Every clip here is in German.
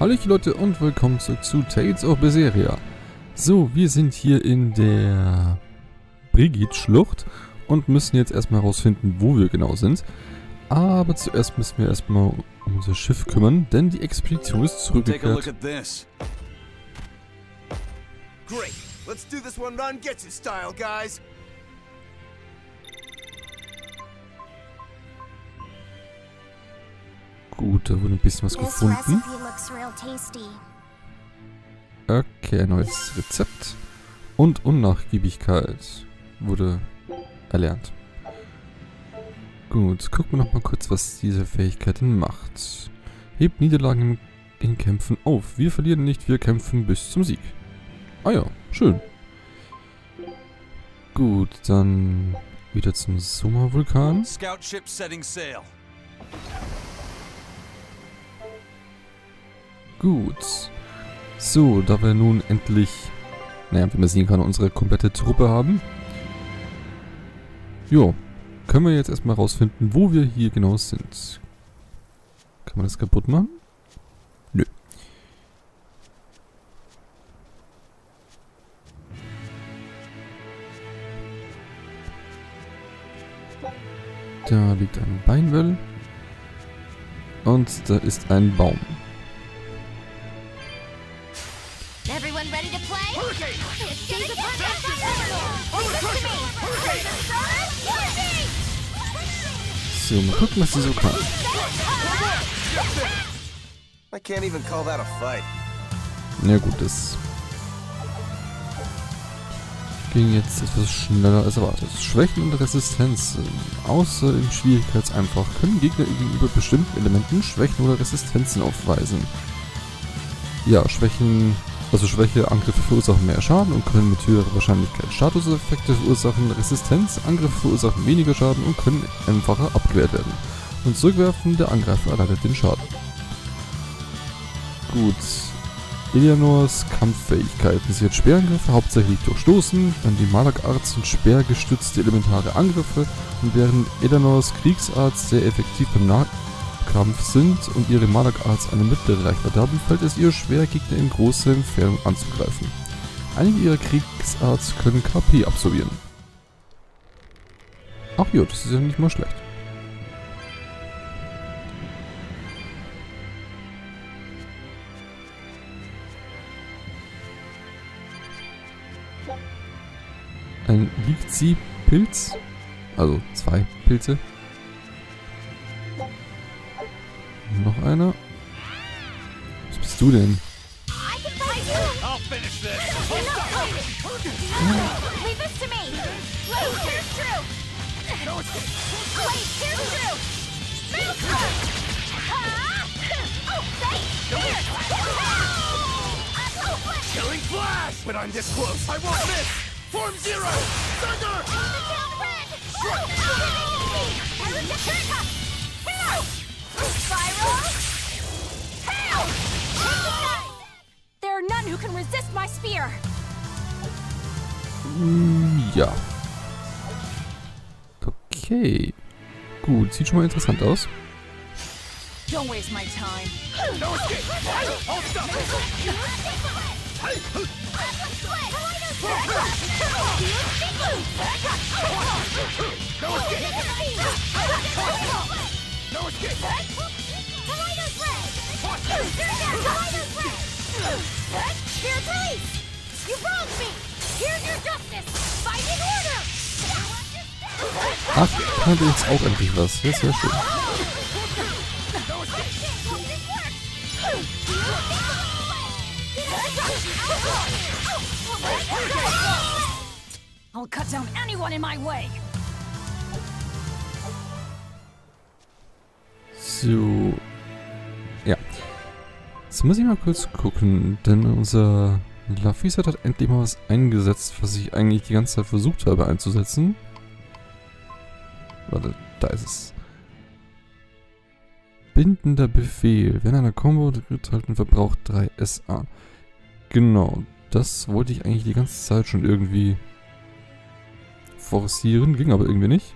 Hallöchen Leute und willkommen zurück zu Tales of Berseria. So, wir sind hier in der Brigid-Schlucht und müssen jetzt erstmal herausfinden, wo wir genau sind. Aber zuerst müssen wir erstmal um unser Schiff kümmern, denn die Expedition ist zurückgekehrt. Great. Let's do this one run gets it style, guys. Gut, da wurde ein bisschen was gefunden. Okay, ein neues Rezept. Und Unnachgiebigkeit wurde erlernt. Gut, gucken wir noch mal kurz, was diese Fähigkeit denn macht. Hebt Niederlagen in Kämpfen auf. Wir verlieren nicht, wir kämpfen bis zum Sieg. Ah ja, schön. Gut, dann wieder zum Soma-Vulkan. Scout ship setting sail. Gut. So, da wir nun endlich, naja, wie man sehen kann, unsere komplette Truppe haben. Jo, können wir jetzt erstmal rausfinden, wo wir hier genau sind. Kann man das kaputt machen? Nö. Da liegt ein Beinwell. Und da ist ein Baum. Everyone ready to play? So, mal gucken, was sie so kann. I can't even call that a fight. Na gut, das ging jetzt etwas schneller als erwartet. Schwächen und Resistenz. Außer im Schwierigkeitseinfach können Gegner gegenüber bestimmten Elementen Schwächen oder Resistenzen aufweisen. Ja, Schwäche, Angriffe verursachen mehr Schaden und können mit höherer Wahrscheinlichkeit Statuseffekte verursachen. Resistenz, Angriffe verursachen weniger Schaden und können einfacher abgewehrt werden. Und zurückwerfen, der Angreifer erleidet den Schaden. Gut. Eleanors Kampffähigkeiten. Sie hat Speerangriffe, hauptsächlich durch Stoßen, dann die Malak-Art sind speergestützte elementare Angriffe und während Eleanors Kriegsart sehr effektiv beim Nahkampf sind und ihre Malak-Arts eine mittlere Reichweite haben, fällt es ihr schwer, Gegner in großer Entfernung anzugreifen. Einige ihrer Kriegsarts können KP absorbieren. Ach jo, das ist ja nicht mal schlecht. Ein Liegzi-Pilz, also 2 Pilze. Noch einer. Was bist du denn? Killing flash! When I'm this close, I won't miss! Form zero! Thunder! There are none who can resist my spear. Ja. Okay. Gut, sieht schon mal interessant aus. Don't waste my time. No escape! Hold stop! No escape! No escape! Here, police! You wronged me! Here's your justice! Fighting order! Ach, kann jetzt auch endlich was. Ja, sehr schön. I'll cut down anyone in my way. So. Ja. Jetzt muss ich mal kurz gucken, denn unser Laphis hat endlich mal was eingesetzt, was ich eigentlich die ganze Zeit versucht habe einzusetzen. Warte, da ist es. Bindender Befehl. Wenn einer Combo halten verbraucht 3 SA. Genau, das wollte ich eigentlich die ganze Zeit schon irgendwie forcieren, ging aber irgendwie nicht.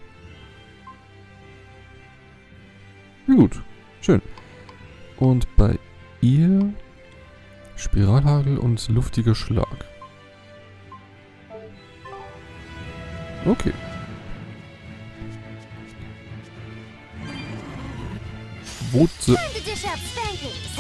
Na gut, schön. Und bei ihr Spiralhagel und luftiger Schlag. Okay. Wozu? Time to dish out spankings.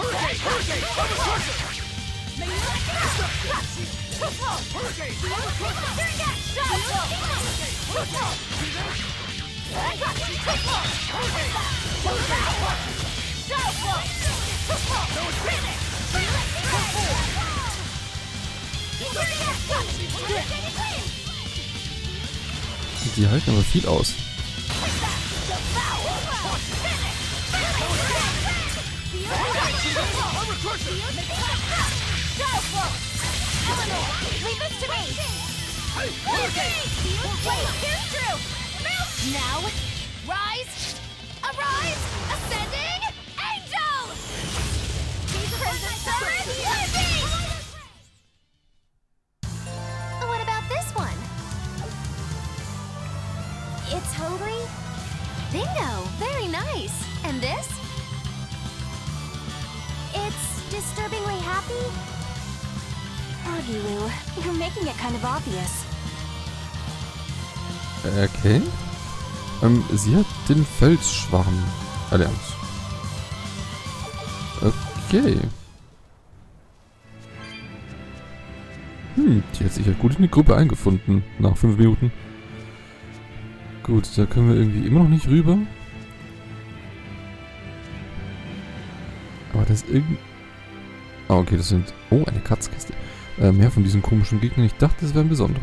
Die halten aber viel aus. Now, rise, arise, ascending, angel! Crimson Serpent, living! What about this one? It's hungry? Bingo, very nice. And this? It's disturbingly happy? Agilu, you're making it kind of obvious. Okay. Sie hat den Felsschwarm erlernt. Okay. Die hat sich ja gut in die Gruppe eingefunden. Nach 5 Minuten. Gut, da können wir irgendwie immer noch nicht rüber. Aber das ist irgendwie... Ah, okay, das sind... Oh, eine Kratzkiste. Mehr von diesen komischen Gegnern. Ich dachte, das wären besondere.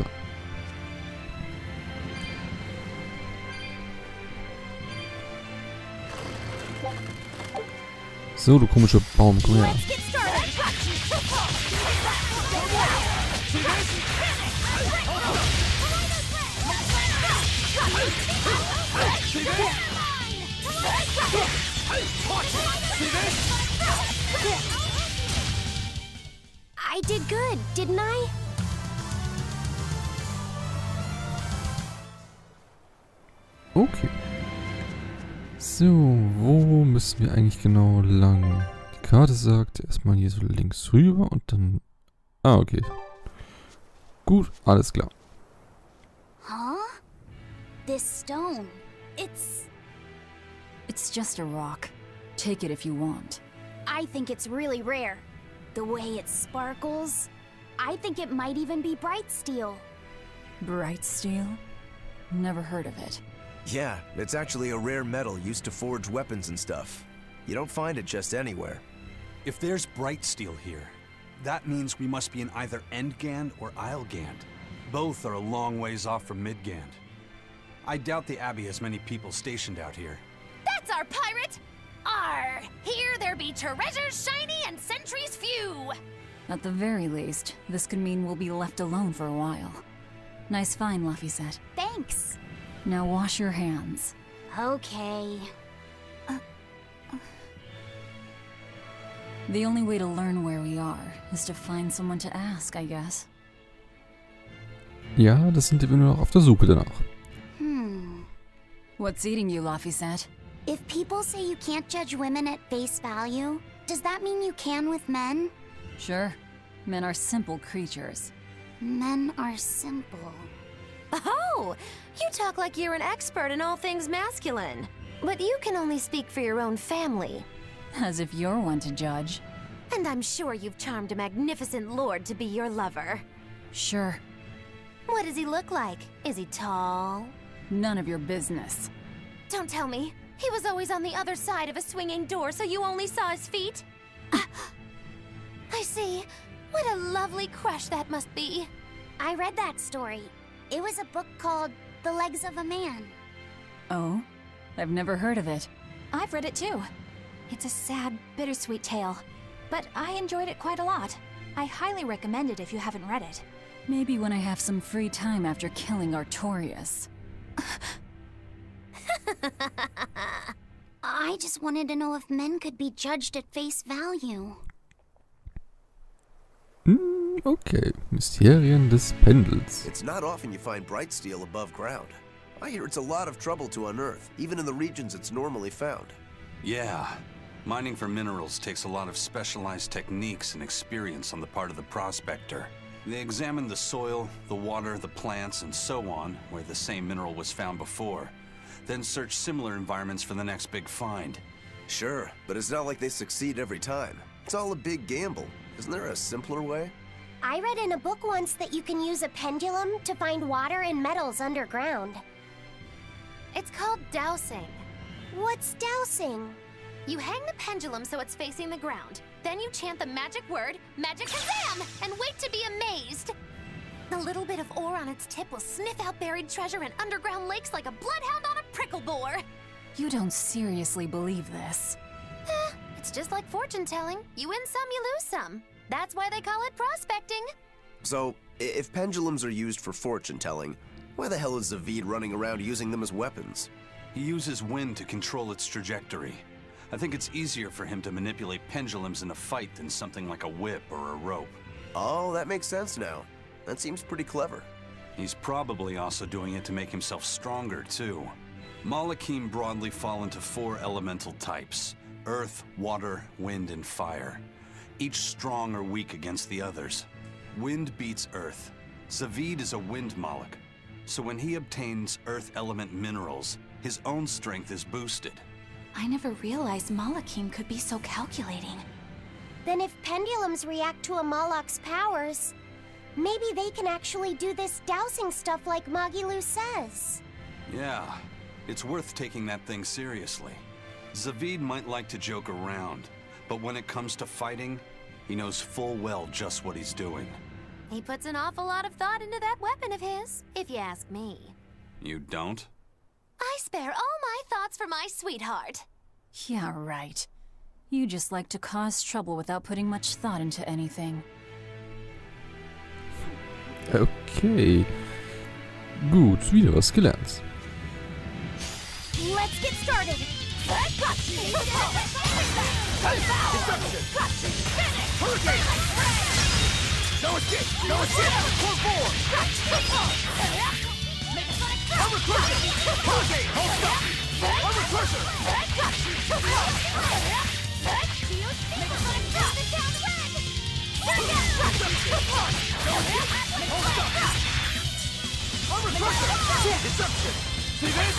So, du komischer Baum, komm her. Let's get started! I did good, didn't I? Okay. So, wo müssen wir eigentlich genau lang? Die Karte sagt erstmal hier so links rüber und dann... Ah, okay. Gut, alles klar. Huh? This stone, It's just a rock. Take it if you want. I think it's really rare. The way it sparkles. I think it might even be bright steel. Bright steel? Never heard of it. Yeah, it's actually a rare metal used to forge weapons and stuff. You don't find it just anywhere. If there's bright steel here, that means we must be in either Endgand or Islegand. Both are a long ways off from Midgand. I doubt the Abbey has many people stationed out here. That's our pirate! Arr! Here there be treasures shiny and sentries few! At the very least, this could mean we'll be left alone for a while. Nice find, Laphicet. Thanks. Now wash your hands. Okay. The only way to learn where we are is to find someone to ask, I guess. Ja, das sind wir nur noch auf der Suche danach. What's eating you, Laphicet? If people say you can't judge women at face value, does that mean you can with men? Sure. Men are simple creatures. Men are simple. Oh! You talk like you're an expert in all things masculine. But you can only speak for your own family. As if you're one to judge. And I'm sure you've charmed a magnificent lord to be your lover. Sure. What does he look like? Is he tall? None of your business. Don't tell me. He was always on the other side of a swinging door, so you only saw his feet? I see. What a lovely crush that must be. I read that story. It was a book called The Legs of a Man. Oh? I've never heard of it. I've read it too. It's a sad, bittersweet tale. But I enjoyed it quite a lot. I highly recommend it if you haven't read it. Maybe when I have some free time after killing Artorias. I just wanted to know if men could be judged at face value. Okay, Mysterien des Pendels. It's not often you find bright steel above ground. I hear it's a lot of trouble to unearth, even in the regions it's normally found. Yeah, Mining for minerals takes a lot of specialized techniques and experience on the part of the prospector. They examine the soil, the water, the plants, and so on, where the same mineral was found before. Then search similar environments for the next big find. Sure, but it's not like they succeed every time. It's all a big gamble. Isn't there a simpler way? I read in a book once that you can use a pendulum to find water and metals underground. It's called dowsing. What's dowsing? You hang the pendulum so it's facing the ground. Then you chant the magic word, Magic Kazam, and wait to be amazed. The little bit of ore on its tip will sniff out buried treasure in underground lakes like a bloodhound on a prickle boar. You don't seriously believe this. It's just like fortune telling. You win some, you lose some. That's why they call it prospecting. So, if pendulums are used for fortune telling, why the hell is Zaveid running around using them as weapons? He uses wind to control its trajectory. I think it's easier for him to manipulate pendulums in a fight than something like a whip or a rope. Oh, that makes sense now. That seems pretty clever. He's probably also doing it to make himself stronger, too. Malakim broadly fall into 4 elemental types: earth, water, wind, and fire. Each strong or weak against the others. Wind beats earth. Zaveid is a wind Malak, so when he obtains earth element minerals, his own strength is boosted. I never realized Malakim could be so calculating. Then if pendulums react to a Moloch's powers, maybe they can actually do this dowsing stuff like Magilu says. Yeah, it's worth taking that thing seriously. Zaveid might like to joke around, but when it comes to fighting, he knows full well just what he's doing. He puts an awful lot of thought into that weapon of his, if you ask me. You don't? I spare all my thoughts for my sweetheart. Yeah, right. You just like to cause trouble without putting much thought into anything. Okay. Gut, wieder was gelernt. Let's get started. No escape! No escape! Pull forward! Armor Crusher! Hurricane! Hold stop! Armor Crusher! Armor Crusher! Deception! See this?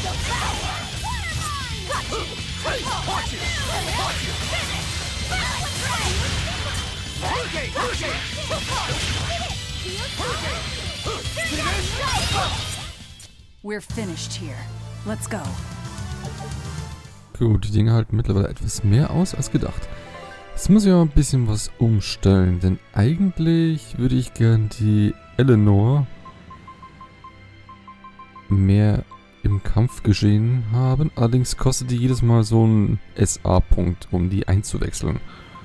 Watch it! Watch it! Hurricane! Hurricane! We're finished here. Let's go. Gut, die Dinge halten mittlerweile etwas mehr aus als gedacht. Jetzt muss ich aber ein bisschen was umstellen, denn eigentlich würde ich gern die Eleanor mehr im Kampfgeschehen haben. Allerdings kostet die jedes Mal so einen SA-Punkt, um die einzuwechseln.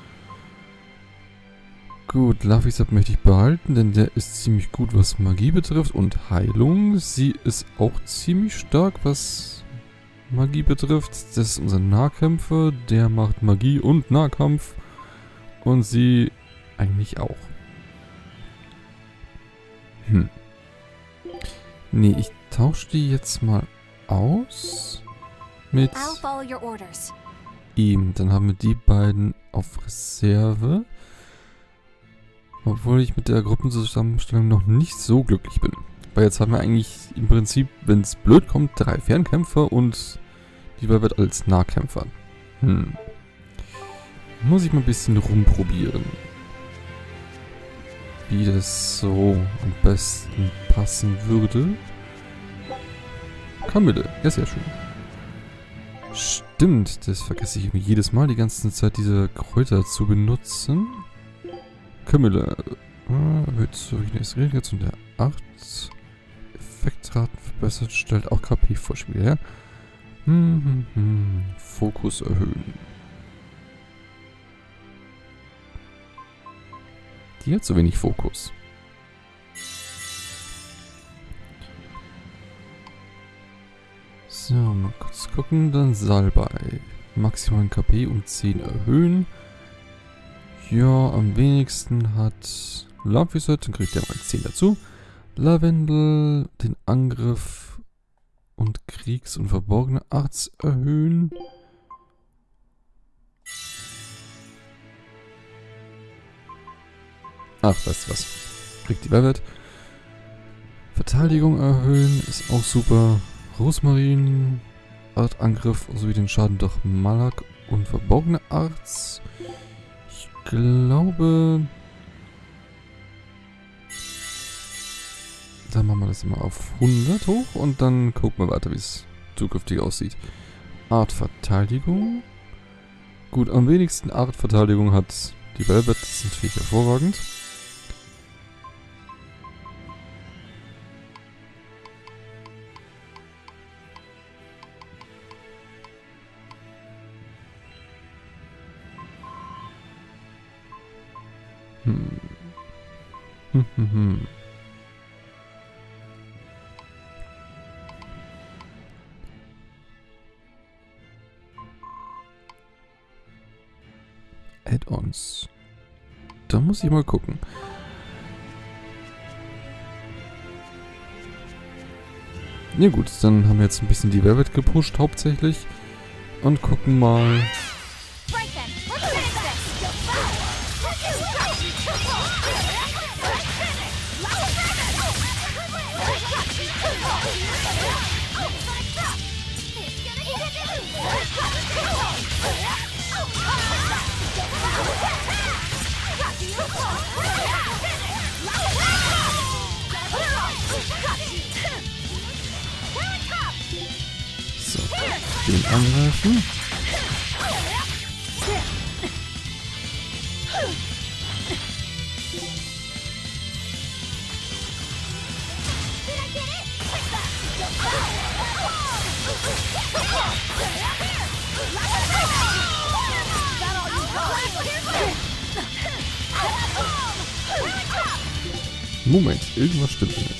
Gut, Laphicep möchte ich behalten, denn der ist ziemlich gut, was Magie betrifft und Heilung. Sie ist auch ziemlich stark, was Magie betrifft. Das ist unser Nahkämpfer, der macht Magie und Nahkampf. Und sie eigentlich auch. Nee, ich tausche die jetzt mal aus mit ihm. Dann haben wir die beiden auf Reserve. Obwohl ich mit der Gruppenzusammenstellung noch nicht so glücklich bin. Weil jetzt haben wir eigentlich im Prinzip, wenn es blöd kommt, 3 Fernkämpfer und die wird als Nahkämpfer. Muss ich mal ein bisschen rumprobieren. Wie das so am besten passen würde. Camille, ja, sehr schön. Stimmt, das vergesse ich jedes Mal die ganze Zeit, diese Kräuter zu benutzen. Camille, erhöht zur Regeneration der 8. Effektraten verbessert, stellt auch KP-Vorspiel her. Fokus erhöhen. Die hat so wenig Fokus. So, mal kurz gucken. Dann Salbei. Maximalen KP um 10 erhöhen. Ja, am wenigsten hat Laphicep, dann kriegt er mal 10 dazu. Lavendel, den Angriff und Kriegs- und verborgene Arts erhöhen. Ach, weißt du was? Kriegt die Velvet. Verteidigung erhöhen ist auch super. Rosmarin, Artangriff sowie den Schaden durch Malak und verborgene Arts. Ich glaube... Dann machen wir das immer auf 100 hoch und dann gucken wir weiter, wie es zukünftig aussieht. Artverteidigung. Gut, am wenigsten Artverteidigung hat die Velvet. Das ist natürlich hervorragend. Add-ons. Da muss ich mal gucken. Ja gut, dann haben wir jetzt ein bisschen die Velvet gepusht hauptsächlich. Und gucken mal... So, den angreifen. Moment, irgendwas stimmt nicht.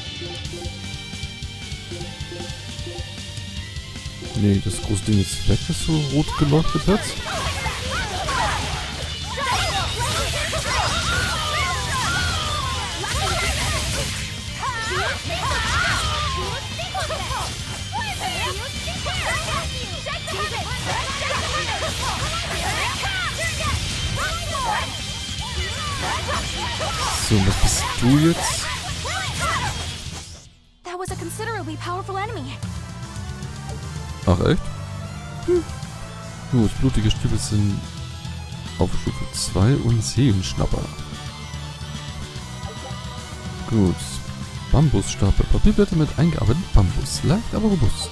Nee, das große Ding ist weg, das so rot geleuchtet hat. So, was bist du jetzt? That was a considerably powerful enemy. Ach echt? Gut, blutige Stiefel sind auf Stufe 2 und Seelenschnapper. Gut. Bambusstapel. Papierblätter mit eingearbeitetem Bambus. Leicht, aber robust.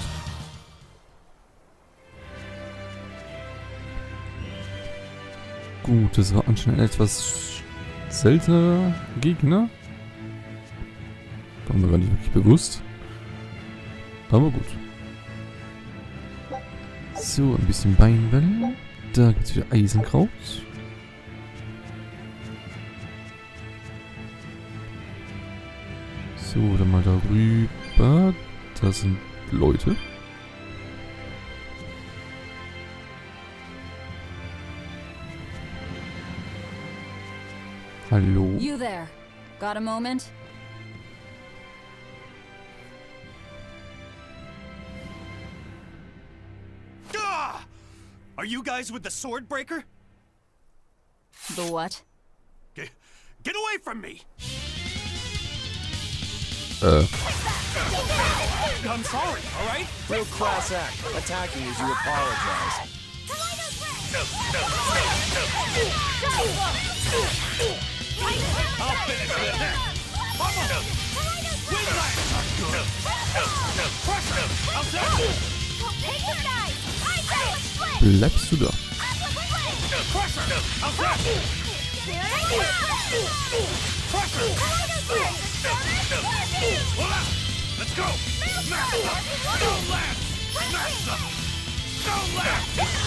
Gut, das war anscheinend etwas seltenerer Gegner. War mir gar nicht wirklich bewusst. Aber gut. So, ein bisschen Beinwellen. Da gibt es wieder Eisenkraut. So, dann mal darüber. Da sind Leute. Hallo. You there. Got a moment? Ah! Are you guys with the Swordbreaker? The what? Get away from me! I'm sorry, alright? Real class act, attacking as you apologize. I'll finish this! Vamos! Wing Pressure! I'll Bleibst du da? Pressure! I'll Let's go! Smash them! Don't laugh! Smash them! Don't laugh!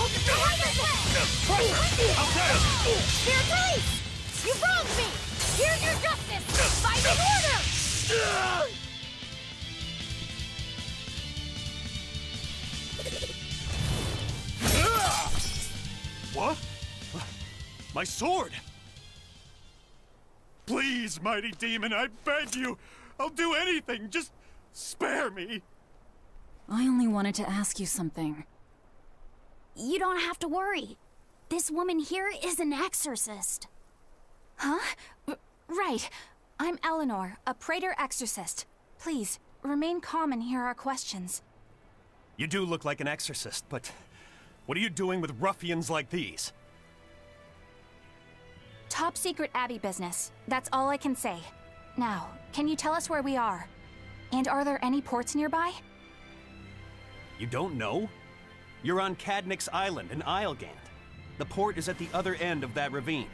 Pressure! I'll Dear Police! You wronged me! Here's your justice! Fight in order! What? My sword! Please, mighty demon, I beg you! I'll do anything! Just spare me! I only wanted to ask you something. You don't have to worry. This woman here is an exorcist. Huh? Right. I'm Eleanor, a Praetor exorcist. Please, remain calm and hear our questions. You do look like an exorcist, but what are you doing with ruffians like these? Top secret Abbey business. That's all I can say. Now, can you tell us where we are? And are there any ports nearby? You don't know? You're on Cadnix Island in Islegand. The port is at the other end of that ravine.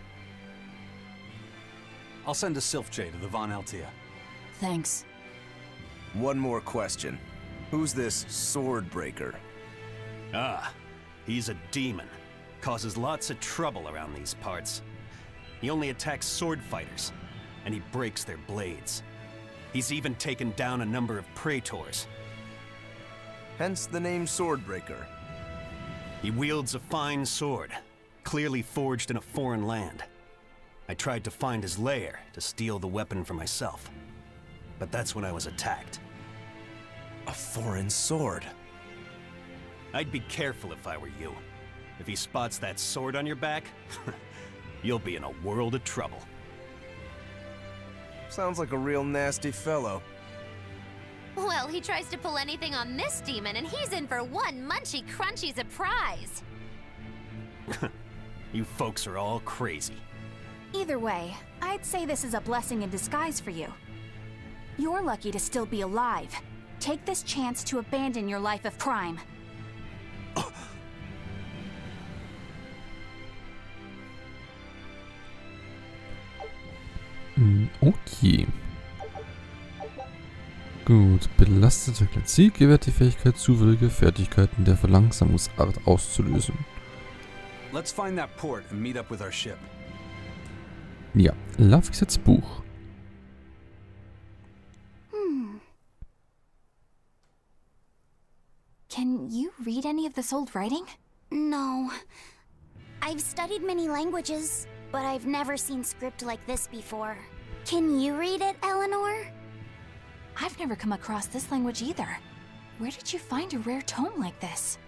I'll send a Sylph-J to the Von Altea. Thanks. One more question. Who's this Swordbreaker? Ah, he's a demon. Causes lots of trouble around these parts. He only attacks sword fighters, and he breaks their blades. He's even taken down a number of praetors. Hence the name Swordbreaker. He wields a fine sword, clearly forged in a foreign land. I tried to find his lair to steal the weapon for myself, but that's when I was attacked. A foreign sword. I'd be careful if I were you. If he spots that sword on your back, you'll be in a world of trouble. Sounds like a real nasty fellow. Well, he tries to pull anything on this demon, and he's in for one munchy crunchy surprise. You folks are all crazy. Either way, I'd say this is a blessing in disguise for you. You're lucky to still be alive. Take this chance to abandon your life of crime. Okay. Gut, belasteter Glazik gewährt die Fähigkeit, zufällige Fertigkeiten der Verlangsamungsart auszulösen. Let's find that port and meet up with our ship. Ja, Lavisets Buch. Can you read any of this old writing? No. I've studied many languages, but I've never seen script like this before. Can you read it, Eleanor? I've never come across this language either. Where did you find a rare tome like this?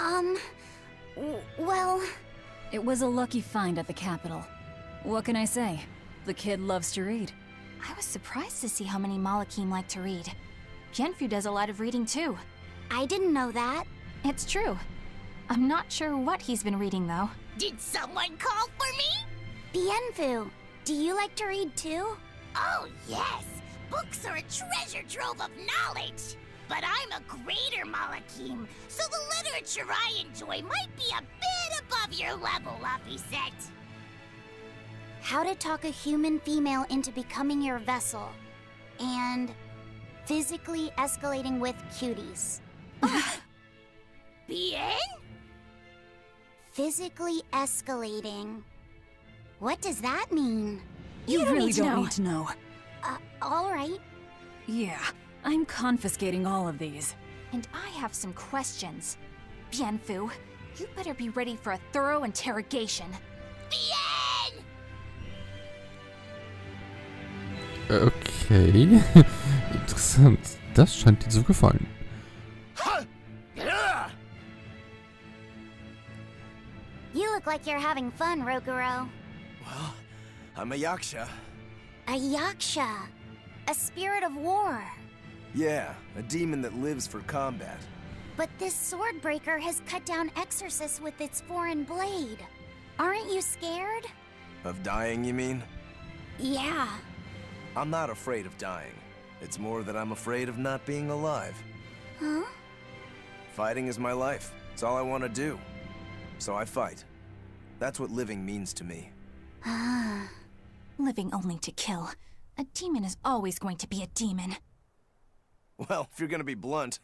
Well... It was a lucky find at the capital. What can I say? The kid loves to read. I was surprised to see how many Malakim like to read. Bienfu does a lot of reading too. I didn't know that. It's true. I'm not sure what he's been reading though. Did someone call for me? Bienfu, do you like to read too? Oh, yes. Books are a treasure trove of knowledge. But I'm a greater Malakim, so the literature I enjoy might be a bit above your level, Lavisette. How to talk a human female into becoming your vessel. And physically escalating with cuties. Bien? Physically escalating. What does that mean? You really don't need to know. All right. Yeah, I'm confiscating all of these. And I have some questions. Bienfu, you better be ready for a thorough interrogation. Bien! Okay. Interessant. Das scheint dir zu gefallen. You look like you're having fun, Roguro. Well, I'm a Yaksha. A Yaksha. A spirit of war. Yeah, a demon that lives for combat. But this Swordbreaker has cut down exorcists with its foreign blade. Aren't you scared? Of dying, you mean? Yeah. I'm not afraid of dying. It's more that I'm afraid of not being alive. Huh? Fighting is my life. It's all I want to do. So I fight. That's what living means to me. Living only to kill. A demon is always going to be a demon. Well, if you're gonna be blunt.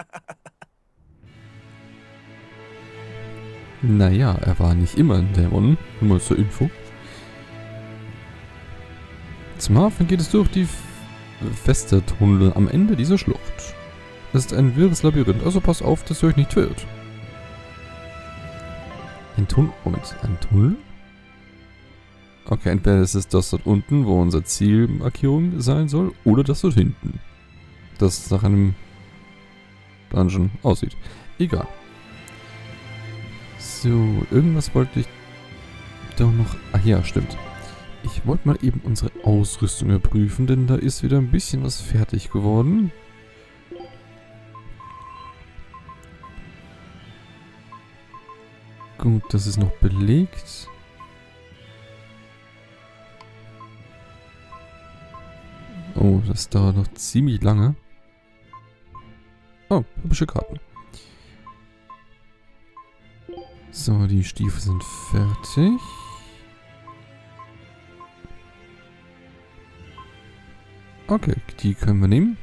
Naja, er war nicht immer ein Dämon. Nur mal zur Info. Zum Hafen geht es durch die Festertunnel am Ende dieser Schlucht. Das ist ein wirres Labyrinth, also pass auf, dass ihr euch nicht verirrt. Ein Tunnel? Moment, ein Tunnel? Okay, entweder ist es das dort unten, wo unser Zielmarkierung sein soll, oder das dort hinten. Das nach einem Dungeon aussieht. Egal. So, irgendwas wollte ich doch noch... Ach ja, stimmt. Ich wollte mal eben unsere Ausrüstung überprüfen, denn da ist wieder ein bisschen was fertig geworden. Gut, das ist noch belegt. Oh, das dauert noch ziemlich lange. Oh, hübsche Karten. So, die Stiefel sind fertig. Okay, die können wir nehmen.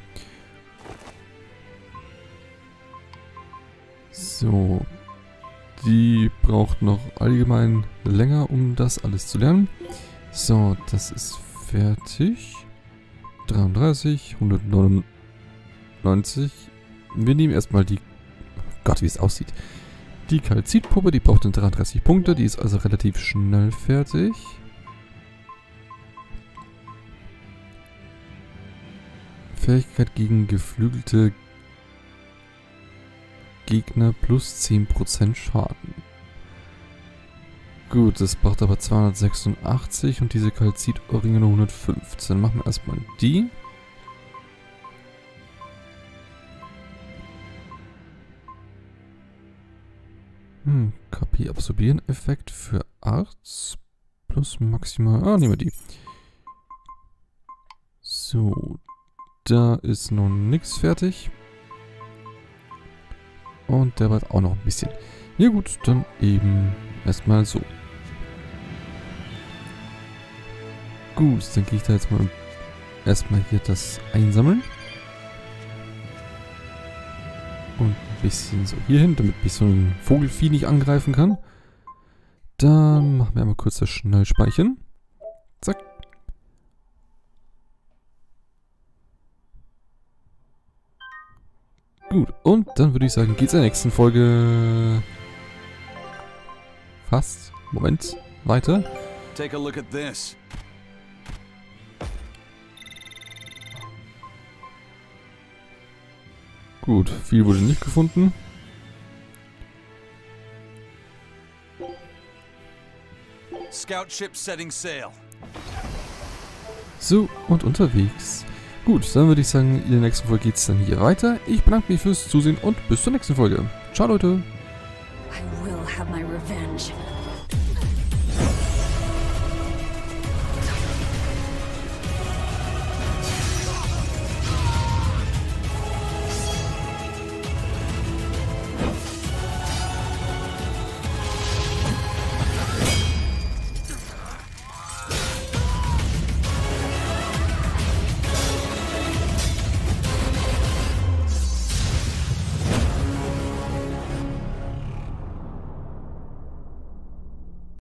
So. Die braucht noch allgemein länger, um das alles zu lernen. So, das ist fertig. 33, 199. Wir nehmen erstmal die... Gott, wie es aussieht. Die Kalzitpuppe, die braucht dann 33 Punkte. Die ist also relativ schnell fertig. Fähigkeit gegen geflügelte Gegner plus 10% Schaden. Gut, das braucht aber 286 und diese Kalzit-Ohrringe nur 115. Machen wir erstmal die. KP-Absorbieren-Effekt für Arzt plus maximal... Ah, nehmen wir die. So, da ist noch nichts fertig. Und der war auch noch ein bisschen. Ja gut, dann eben erstmal so. Gut, dann gehe ich da jetzt mal erstmal hier das einsammeln. Und ein bisschen so hier hin, damit mich so ein Vogelvieh nicht angreifen kann. Dann machen wir einmal kurz das Schnellspeichern. Zack. Gut, und dann würde ich sagen, geht's in der nächsten Folge fast, Moment, weiter. Take a look at this. Gut, viel wurde nicht gefunden. Scout ship setting sail. So, und unterwegs. Gut, dann würde ich sagen, in der nächsten Folge geht es dann hier weiter. Ich bedanke mich fürs Zusehen und bis zur nächsten Folge. Ciao, Leute. I will have my revenge.